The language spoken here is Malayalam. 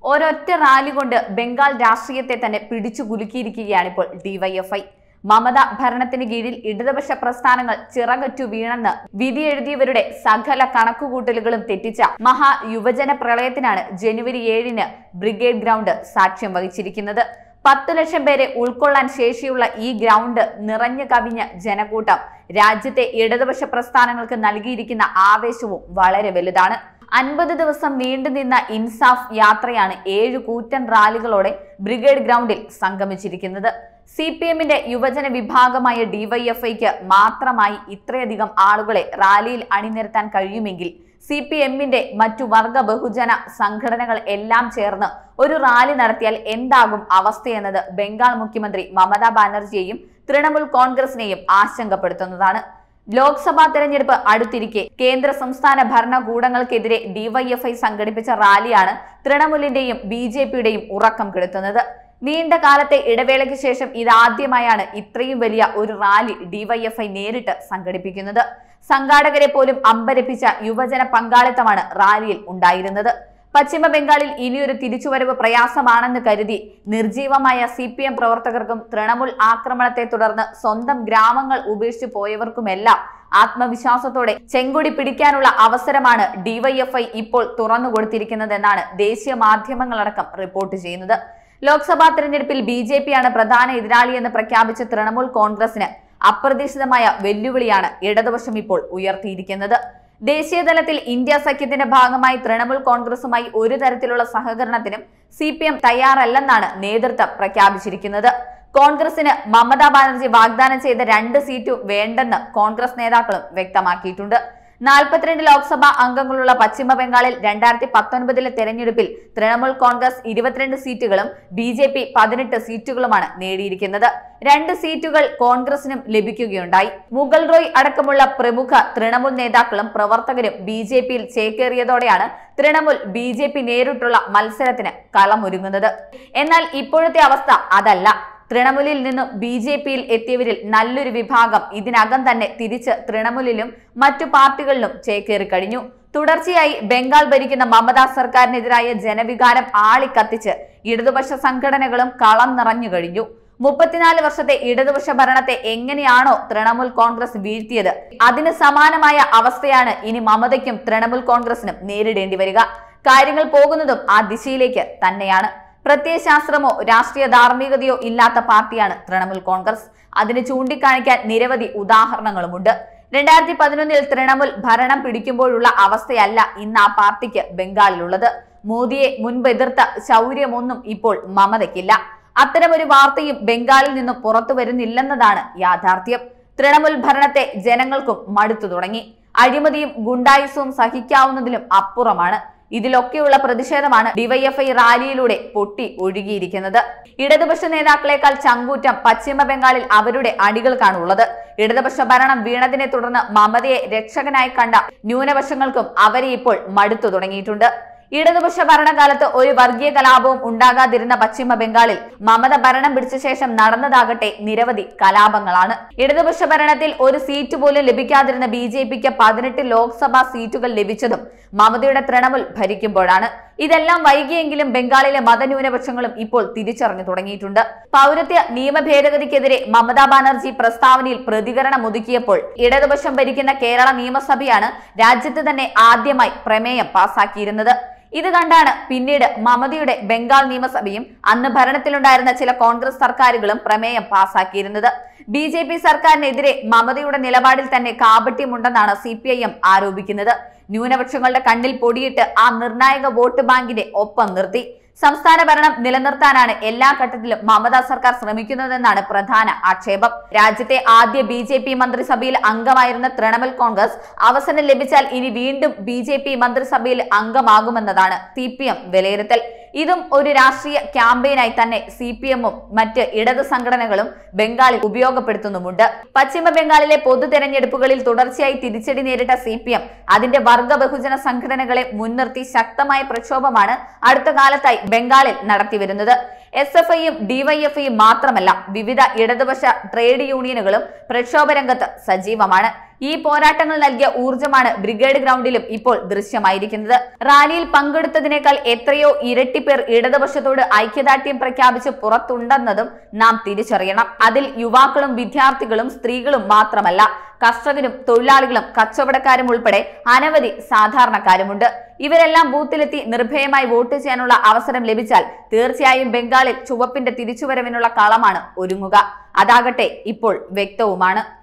ഒരൊറ്റ റാലി കൊണ്ട് ബംഗാൾ രാഷ്ട്രീയത്തെ തന്നെ പിടിച്ചു കുലുക്കിയിരിക്കുകയാണിപ്പോൾ ഡിവൈഎഫ്ഐ. മമത ഭരണത്തിന് കീഴിൽ ഇടതുപക്ഷ പ്രസ്ഥാനങ്ങൾ ചിറകറ്റു വീണെന്ന് വിധിയെഴുതിയവരുടെ സകല കണക്കുകൂട്ടലുകളും തെറ്റിച്ച മഹായുവജന പ്രളയത്തിനാണ് ജനുവരി 7-ന് ബ്രിഗേഡ് ഗ്രൗണ്ട് സാക്ഷ്യം വഹിച്ചിരിക്കുന്നത്. 10 ലക്ഷം പേരെ ഉൾക്കൊള്ളാൻ ശേഷിയുള്ള ഈ ഗ്രൗണ്ട് നിറഞ്ഞു കവിഞ്ഞ ജനക്കൂട്ടം രാജ്യത്തെ ഇടതുപക്ഷ പ്രസ്ഥാനങ്ങൾക്ക് നൽകിയിരിക്കുന്ന ആവേശവും വളരെ വലുതാണ്. 50 ദിവസം നീണ്ടുനിന്ന ഇൻസാഫ് യാത്രയാണ് 7 കൂറ്റൻ റാലികളോടെ ബ്രിഗേഡ് ഗ്രൗണ്ടിൽ സംഗമിച്ചിരിക്കുന്നത്. CPM-ന്റെ യുവജന വിഭാഗമായ ഡിവൈഎഫ്ഐക്ക് മാത്രമായി ഇത്രയധികം ആളുകളെ റാലിയിൽ അണിനിരത്താൻ കഴിയുമെങ്കിൽ CPM-ന്റെ മറ്റു വർഗ ബഹുജന സംഘടനകൾ എല്ലാം ചേർന്ന് ഒരു റാലി നടത്തിയാൽ എന്താകും അവസ്ഥയെന്നത് ബംഗാൾ മുഖ്യമന്ത്രി മമതാ ബാനർജിയെയും തൃണമൂൽ കോൺഗ്രസിനെയും ആശങ്കപ്പെടുത്തുന്നതാണ്. ലോക്സഭാ തെരഞ്ഞെടുപ്പ് അടുത്തിരിക്കെ കേന്ദ്ര സംസ്ഥാന ഭരണകൂടങ്ങൾക്കെതിരെ ഡിവൈഎഫ്ഐ സംഘടിപ്പിച്ച റാലിയാണ് തൃണമൂലിന്റെയും BJP-യുടെയും ഉറക്കം കെടുത്തുന്നത്. നീണ്ട കാലത്തെ ഇടവേളയ്ക്ക് ശേഷം ഇതാദ്യമായാണ് ഇത്രയും വലിയ ഒരു റാലി ഡിവൈഎഫ്ഐ നേരിട്ട് സംഘടിപ്പിക്കുന്നത്. സംഘാടകരെ പോലും അമ്പരപ്പിച്ച യുവജന പങ്കാളിത്തമാണ് റാലിയിൽ ഉണ്ടായിരുന്നത്. പശ്ചിമ ബംഗാളിൽ ഇനിയൊരു തിരിച്ചുവരവ് പ്രയാസമാണെന്ന് കരുതി നിർജീവമായ CPM പ്രവർത്തകർക്കും തൃണമൂൽ ആക്രമണത്തെ തുടർന്ന് സ്വന്തം ഗ്രാമങ്ങൾ ഉപേക്ഷിച്ചു പോയവർക്കുമെല്ലാം ആത്മവിശ്വാസത്തോടെ ചെങ്കൊടി പിടിക്കാനുള്ള അവസരമാണ് ഡിവൈഎഫ്ഐ ഇപ്പോൾ തുറന്നുകൊടുത്തിരിക്കുന്നതെന്നാണ് ദേശീയ മാധ്യമങ്ങളടക്കം റിപ്പോർട്ട് ചെയ്യുന്നത്. ലോക്സഭാ തെരഞ്ഞെടുപ്പിൽ BJP-യാണ് പ്രധാന എതിരാളിയെന്ന് പ്രഖ്യാപിച്ച തൃണമൂൽ കോൺഗ്രസിന് അപ്രതീക്ഷിതമായ വെല്ലുവിളിയാണ് ഇടതുപക്ഷം ഇപ്പോൾ ഉയർത്തിയിരിക്കുന്നത്. ദേശീയതലത്തിൽ ഇന്ത്യ സഖ്യത്തിന്റെ ഭാഗമായി തൃണമൂൽ കോൺഗ്രസുമായി ഒരു തരത്തിലുള്ള സഹകരണത്തിനും CPM തയ്യാറല്ലെന്നാണ് നേതൃത്വം പ്രഖ്യാപിച്ചിരിക്കുന്നത്. കോൺഗ്രസിന് മമതാ ബാനർജി വാഗ്ദാനം ചെയ്ത 2 സീറ്റും വേണ്ടെന്ന് കോൺഗ്രസ് നേതാക്കളും വ്യക്തമാക്കിയിട്ടുണ്ട്. 42 ലോക്സഭാ അംഗങ്ങളുള്ള പശ്ചിമ ബംഗാളിൽ 2019-ലെ തെരഞ്ഞെടുപ്പിൽ തൃണമൂൽ കോൺഗ്രസ് 22 സീറ്റുകളും BJP 18 സീറ്റുകളുമാണ് നേടിയിരിക്കുന്നത്. 2 സീറ്റുകൾ കോൺഗ്രസിനും ലഭിക്കുകയുണ്ടായി. മുഗൾ റോയ് അടക്കമുള്ള പ്രമുഖ തൃണമൂൽ നേതാക്കളും പ്രവർത്തകരും BJP-യിൽ ചേക്കേറിയതോടെയാണ് തൃണമൂൽ BJP നേരിട്ടുള്ള മത്സരത്തിന് കളമൊരുങ്ങുന്നത്. എന്നാൽ ഇപ്പോഴത്തെ അവസ്ഥ അതല്ല. തൃണമൂലിൽ നിന്നും BJP-യിൽ എത്തിയവരിൽ നല്ലൊരു വിഭാഗം ഇതിനകം തന്നെ തിരിച്ച് തൃണമൂലിലും മറ്റു പാർട്ടികളിലും ചേക്കേറി കഴിഞ്ഞു. തുടർച്ചയായി ബംഗാൾ ഭരിക്കുന്ന മമതാ സർക്കാരിനെതിരായ ജനവികാരം ആളിക്കത്തിച്ച് ഇടതുപക്ഷ സംഘടനകളും കളം നിറഞ്ഞു കഴിഞ്ഞു. 34 വർഷത്തെ ഇടതുപക്ഷ ഭരണത്തെ എങ്ങനെയാണോ തൃണമൂൽ കോൺഗ്രസ് വീഴ്ത്തിയത്, അതിന് സമാനമായ അവസ്ഥയാണ് ഇനി മമതയ്ക്കും തൃണമൂൽ കോൺഗ്രസിനും നേരിടേണ്ടി വരിക. കാര്യങ്ങൾ പോകുന്നതും ആ ദിശയിലേക്ക് തന്നെയാണ്. പ്രത്യയശാസ്ത്രമോ രാഷ്ട്രീയ ധാർമ്മികതയോ ഇല്ലാത്ത പാർട്ടിയാണ് തൃണമൂൽ കോൺഗ്രസ്. അതിന് ചൂണ്ടിക്കാണിക്കാൻ നിരവധി ഉദാഹരണങ്ങളുമുണ്ട്. 2011-ൽ തൃണമൂൽ ഭരണം പിടിക്കുമ്പോഴുള്ള അവസ്ഥയല്ല ഇന്ന് ആ പാർട്ടിക്ക് ബംഗാളിലുള്ളത്. മോദിയെ മുൻപ് എതിർത്ത ശൗര്യമൊന്നും ഇപ്പോൾ മമതയ്ക്കില്ല. അത്തരമൊരു വാർത്തയും ബംഗാളിൽ നിന്നും പുറത്തു വരുന്നില്ലെന്നതാണ് യാഥാർത്ഥ്യം. തൃണമൂൽ ഭരണത്തെ ജനങ്ങൾക്കും മടുത്തു തുടങ്ങി. അഴിമതിയും ഗുണ്ടായുസവും സഹിക്കാവുന്നതിലും അപ്പുറമാണ്. ഇതിലൊക്കെയുള്ള പ്രതിഷേധമാണ് ഡിവൈഎഫ്ഐ റാലിയിലൂടെ പൊട്ടി ഒഴുകിയിരിക്കുന്നത്. ഇടതുപക്ഷ നേതാക്കളെക്കാൾ ചങ്കൂറ്റം പശ്ചിമ ബംഗാളിൽ അവരുടെ അണികൾക്കാണുള്ളത്. ഇടതുപക്ഷ ഭരണം വീണതിനെ തുടർന്ന് മമതയെ രക്ഷകനായി കണ്ട ന്യൂനപക്ഷങ്ങൾക്കും അവരെ ഇപ്പോൾ മടുത്തു തുടങ്ങിയിട്ടുണ്ട്. ഇടതുപക്ഷ ഭരണകാലത്ത് ഒരു വർഗീയ കലാപവും ഉണ്ടാകാതിരുന്ന പശ്ചിമ ബംഗാളിൽ മമത ഭരണം പിടിച്ച ശേഷം നടന്നതാകട്ടെ നിരവധി കലാപങ്ങളാണ്. ഇടതുപക്ഷ ഭരണത്തിൽ ഒരു സീറ്റ് പോലും ലഭിക്കാതിരുന്ന BJP-ക്ക് 18 ലോക്സഭാ സീറ്റുകൾ ലഭിച്ചതും മമതയുടെ തൃണമൂൽ ഭരിക്കുമ്പോഴാണ്. ഇതെല്ലാം വൈകിയെങ്കിലും ബംഗാളിലെ മതന്യൂനപക്ഷങ്ങളും ഇപ്പോൾ തിരിച്ചറിഞ്ഞു തുടങ്ങിയിട്ടുണ്ട്. പൗരത്വ നിയമ ഭേദഗതിക്കെതിരെ മമതാ ബാനർജി പ്രസ്താവനയിൽ പ്രതികരണം ഒതുക്കിയപ്പോൾ ഇടതുപക്ഷം ഭരിക്കുന്ന കേരള നിയമസഭയാണ് രാജ്യത്ത് തന്നെ ആദ്യമായി പ്രമേയം പാസാക്കിയിരുന്നത്. ഇത് കണ്ടാണ് പിന്നീട് മമതയുടെ ബംഗാൾ നിയമസഭയും അന്ന് ഭരണത്തിലുണ്ടായിരുന്ന ചില കോൺഗ്രസ് സർക്കാരുകളും പ്രമേയം പാസാക്കിയിരുന്നത്. BJP സർക്കാരിനെതിരെ മമതയുടെ നിലപാടിൽ തന്നെ കാപട്യമുണ്ടെന്നാണ് CPIM ആരോപിക്കുന്നത്. ന്യൂനപക്ഷങ്ങളുടെ കണ്ണിൽ പൊടിയിട്ട് ആ നിർണായക വോട്ട് ബാങ്കിന്റെ ഒപ്പം നിർത്തി. സംസ്ഥാന ഭരണം നിലനിർത്താനാണ് എല്ലാ ഘട്ടത്തിലും മമതാ സർക്കാർ ശ്രമിക്കുന്നതെന്നാണ് പ്രധാന ആക്ഷേപം. രാജ്യത്തെ ആദ്യ BJP മന്ത്രിസഭയിൽ അംഗമായിരുന്ന തൃണമൂൽ കോൺഗ്രസ് അവസരം ലഭിച്ചാൽ ഇനി വീണ്ടും BJP മന്ത്രിസഭയിൽ അംഗമാകുമെന്നതാണ് CPM വിലയിരുത്തൽ. ഇതും ഒരു രാഷ്ട്രീയ ക്യാമ്പയിനായി തന്നെ CPM-ഉം മറ്റ് ഇടത് സംഘടനകളും ബംഗാളിൽ ഉപയോഗപ്പെടുത്തുന്നുമുണ്ട്. പശ്ചിമ ബംഗാളിലെ പൊതു തെരഞ്ഞെടുപ്പുകളിൽ തുടർച്ചയായി തിരിച്ചടി നേരിട്ട CPM അതിന്റെ വർഗ ബഹുജന സംഘടനകളെ മുൻനിർത്തി ശക്തമായ പ്രക്ഷോഭമാണ് അടുത്ത കാലത്തായി ബംഗാളിൽ നടത്തിവരുന്നത്. SFI-യും DYFI-യും മാത്രമല്ല, വിവിധ ഇടതുപക്ഷ ട്രേഡ് യൂണിയനുകളും പ്രക്ഷോഭ രംഗത്ത് സജീവമാണ്. ഈ പോരാട്ടങ്ങൾ നൽകിയ ഊർജ്ജമാണ് ബ്രിഗേഡ് ഗ്രൗണ്ടിലും ഇപ്പോൾ ദൃശ്യമായിരിക്കുന്നത്. റാലിയിൽ പങ്കെടുത്തതിനേക്കാൾ എത്രയോ ഇരട്ടി പേർ ഇടതുപക്ഷത്തോട് ഐക്യദാർഢ്യം പ്രഖ്യാപിച്ച് പുറത്തുണ്ടെന്നതും നാം തിരിച്ചറിയണം. അതിൽ യുവാക്കളും വിദ്യാർത്ഥികളും സ്ത്രീകളും മാത്രമല്ല, കർഷകരും തൊഴിലാളികളും കച്ചവടക്കാരും ഉൾപ്പെടെ അനവധി സാധാരണക്കാരുമുണ്ട്. ഇവരെല്ലാം ബൂത്തിലെത്തി നിർഭയമായി വോട്ട് ചെയ്യാനുള്ള അവസരം ലഭിച്ചാൽ തീർച്ചയായും ബംഗാളിൽ ചുവപ്പിന്റെ തിരിച്ചുവരവിനുള്ള കളമാണ് ഒരുങ്ങുക. അതാകട്ടെ ഇപ്പോൾ വ്യക്തവുമാണ്.